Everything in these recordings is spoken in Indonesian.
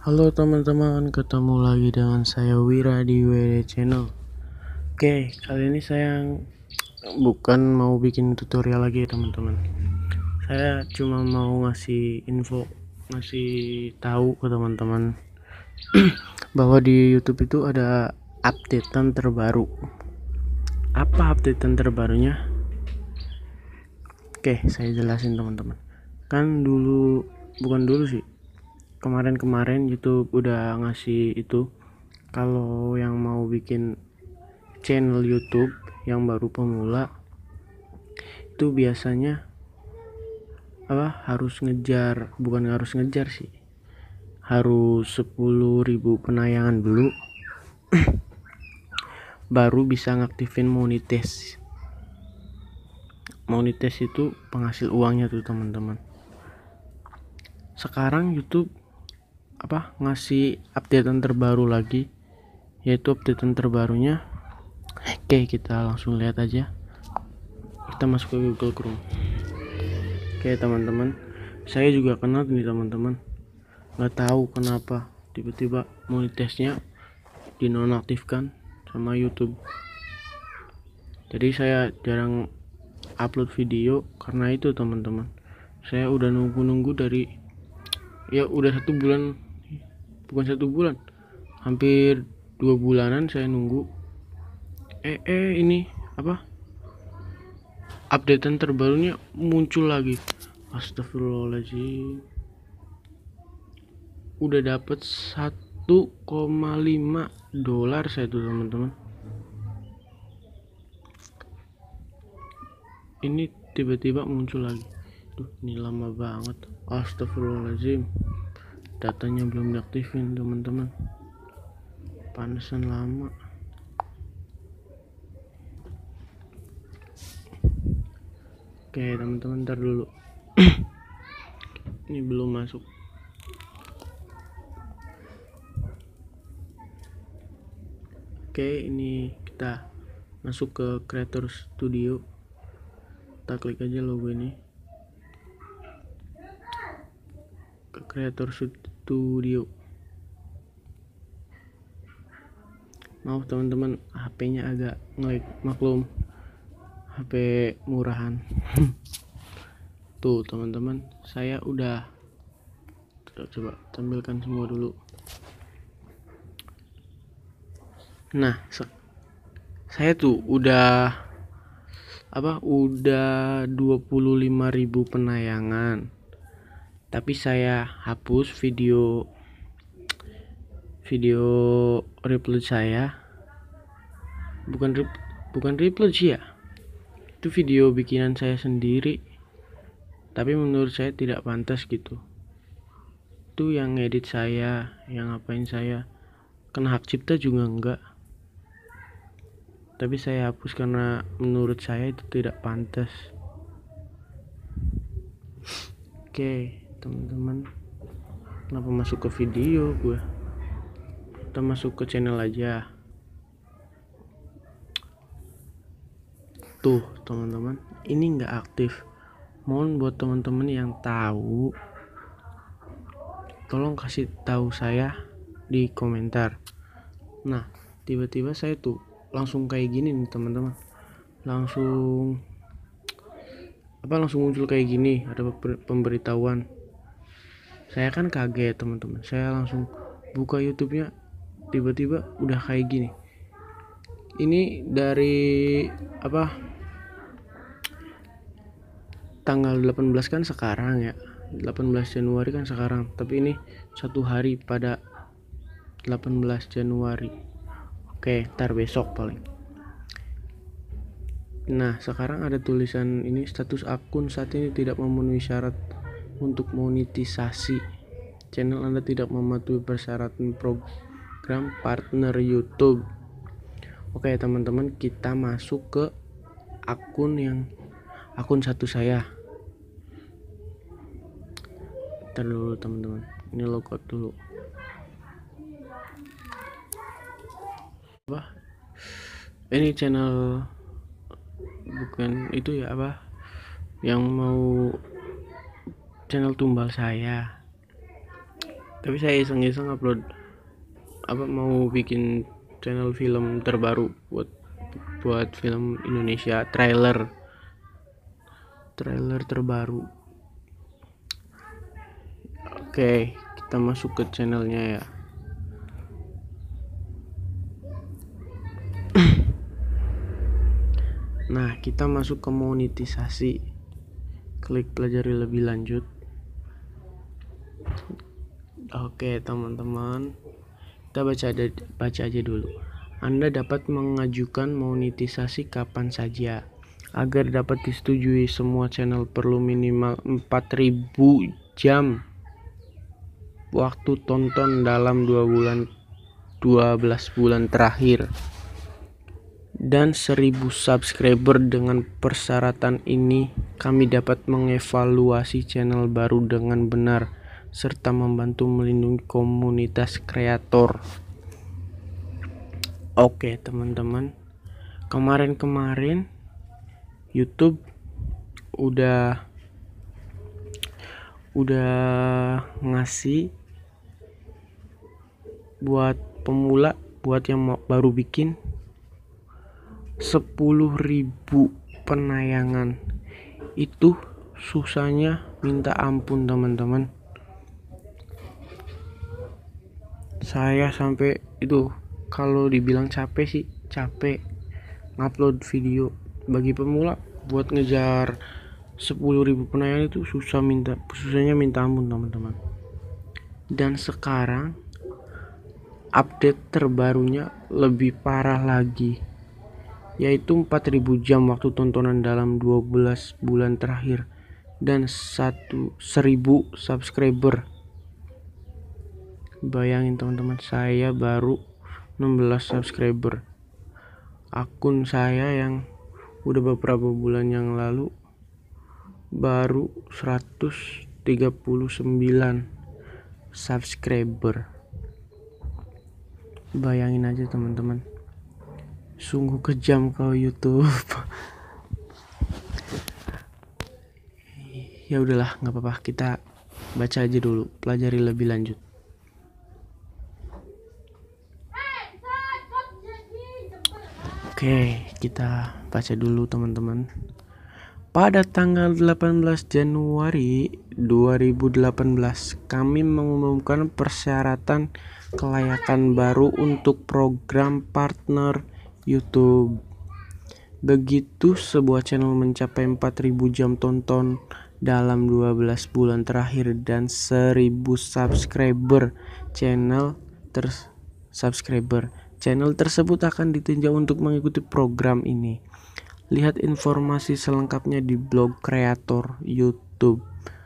Halo teman-teman, ketemu lagi dengan saya Wira di WD Channel. Oke, kali ini saya bukan mau bikin tutorial lagi ya teman-teman. Saya cuma mau ngasih tahu ke teman-teman bahwa di YouTube itu ada updatean terbaru. Apa updatean terbarunya? Oke, saya jelasin teman-teman. Bukan dulu sih. Kemarin YouTube udah ngasih itu, kalau yang mau bikin channel YouTube yang baru pemula itu biasanya harus ngejar sih, harus 10.000 penayangan dulu baru bisa ngaktifin monetis itu penghasil uangnya tuh teman-teman. Sekarang YouTube ngasih updatean terbaru lagi, yaitu updatean terbarunya. Oke, kita langsung lihat aja. Kita masuk ke Google Chrome. Oke teman-teman, saya juga kenal nih teman-teman, nggak tahu kenapa tiba-tiba monetisnya dinonaktifkan sama YouTube. Jadi saya jarang upload video karena itu teman-teman. Saya udah nunggu udah 1 bulan, bukan 1 bulan, hampir 2 bulanan saya nunggu. Ini updatean terbarunya muncul lagi. Astagfirullahaladzim, udah dapet 1,5 dolar saya tuh teman-teman. Ini tiba-tiba muncul lagi. Ini lama banget. Astagfirullahaladzim, datanya belum diaktifin teman-teman, panesan lama. Oke teman-teman, ntar dulu. Ini belum masuk. Oke, ini kita masuk ke Creator Studio. Kita klik aja logo ini, ke Creator Studio. Maaf teman-teman, HP-nya agak nge-lag, maklum, HP murahan. Tuh teman-teman, saya udah coba tampilkan semua dulu. Nah, saya tuh udah 25.000 penayangan, tapi saya hapus video reupload saya. Bukan reupload sih ya, itu video bikinan saya sendiri, tapi menurut saya tidak pantas gitu. Itu yang ngedit saya, yang ngapain saya, kena hak cipta juga enggak, tapi saya hapus karena menurut saya itu tidak pantas. Oke teman-teman, kenapa masuk ke video gue? Kita masuk ke channel aja. Tuh teman-teman, ini nggak aktif. Mohon buat teman-teman yang tahu, tolong kasih tahu saya di komentar. Nah, tiba-tiba saya tuh langsung kayak gini nih teman-teman, langsung muncul kayak gini, ada pemberitahuan. Saya kan kaget teman-teman, saya langsung buka YouTube-nya, tiba-tiba udah kayak gini. Ini dari tanggal 18 kan sekarang ya, 18 Januari kan sekarang, tapi ini 1 hari pada 18 Januari. Oke, ntar besok paling. Nah, sekarang ada tulisan ini, status akun saat ini tidak memenuhi syarat untuk monetisasi. Channel Anda tidak mematuhi persyaratan program partner YouTube. Oke teman-teman, kita masuk ke akun satu saya. Ntar dulu teman-teman, ini logout dulu. Ini channel, bukan itu ya, yang mau channel tumbal saya. Tapi saya iseng-iseng upload mau bikin channel film terbaru buat film Indonesia, trailer terbaru. Oke, kita masuk ke channelnya ya. Nah, kita masuk ke monetisasi. Klik pelajari lebih lanjut. Oke, teman-teman. Kita baca aja dulu. Anda dapat mengajukan monetisasi kapan saja. Agar dapat disetujui, semua channel perlu minimal 4.000 jam waktu tonton dalam 12 bulan terakhir dan 1.000 subscriber. Dengan persyaratan ini, kami dapat mengevaluasi channel baru dengan benar serta membantu melindungi komunitas kreator. Oke, teman-teman. Kemarin YouTube udah ngasih buat pemula, buat yang baru bikin 10.000 penayangan. Itu susahnya minta ampun, teman-teman. Saya sampai itu, kalau dibilang capek sih capek ngupload video. Bagi pemula buat ngejar 10.000 penayangan itu susahnya minta ampun, teman-teman. Dan sekarang update terbarunya lebih parah lagi, yaitu 4.000 jam waktu tontonan dalam 12 bulan terakhir dan 1.000 subscriber. Bayangin, teman-teman, saya baru 16 subscriber. Akun saya yang udah beberapa bulan yang lalu baru 139 subscriber. Bayangin aja, teman-teman. Sungguh kejam kalau YouTube. Ya udahlah, nggak apa-apa, kita baca aja dulu, pelajari lebih lanjut. Oke, kita baca dulu, teman-teman. Pada tanggal 18 Januari 2018, kami mengumumkan persyaratan kelayakan baru untuk program partner YouTube. Begitu sebuah channel mencapai 4.000 jam tonton dalam 12 bulan terakhir dan 1.000 subscriber, channel tersebut akan ditinjau untuk mengikuti program ini. Lihat informasi selengkapnya di blog kreator YouTube.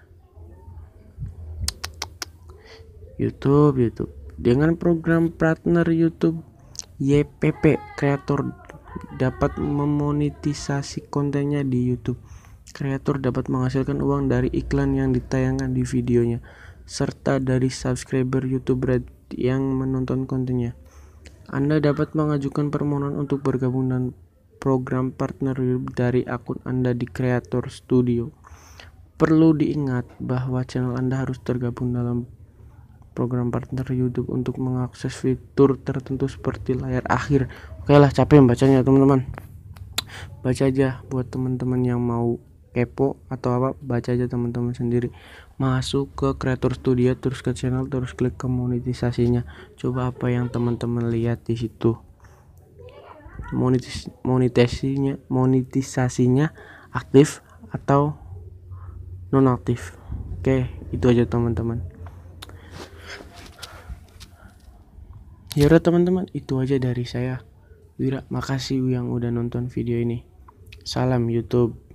Dengan program partner YouTube YPP, kreator dapat memonetisasi kontennya di YouTube. Kreator dapat menghasilkan uang dari iklan yang ditayangkan di videonya, serta dari subscriber YouTube Red yang menonton kontennya. Anda dapat mengajukan permohonan untuk bergabung dengan program partner YouTube dari akun Anda di Creator Studio. Perlu diingat bahwa channel Anda harus tergabung dalam program partner YouTube untuk mengakses fitur tertentu seperti layar akhir. Oke lah, capek bacanya, teman-teman. Baca aja buat teman-teman yang mau kepo atau apa, baca aja teman-teman sendiri. Masuk ke Creator Studio, terus ke channel, terus klik ke monetisasinya. Coba apa yang teman-teman lihat di situ. Monetisasinya aktif atau non aktif. Oke, itu aja, teman-teman. Ya udah, teman-teman, itu aja dari saya, Wira. Makasih yang udah nonton video ini. Salam YouTube.